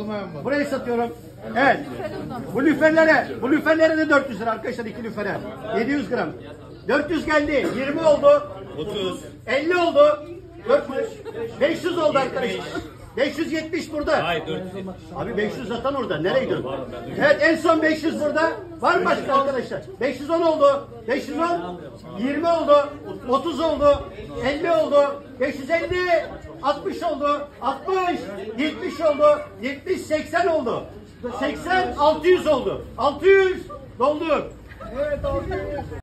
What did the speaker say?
Olmayan mı? Burayı satıyorum. Evet. Bu lüferlere de 400 lira arkadaşlar, 2 lüfere. 700 gram. 400 geldi. 20 oldu. 30. 50 oldu. 400. 500 oldu arkadaşlar. 570 burada. Hayır 400. Abi 500 zaten orada. Nereye gidiyorsun? Evet, en son 500 burada. Var mı başka arkadaşlar? 510 oldu. 510. 20 oldu. 30 oldu. 50 oldu. 550. 60 oldu. 60. 70 oldu. 70. 80 oldu. 80. 600 oldu. 600. Doldur. Evet, 600.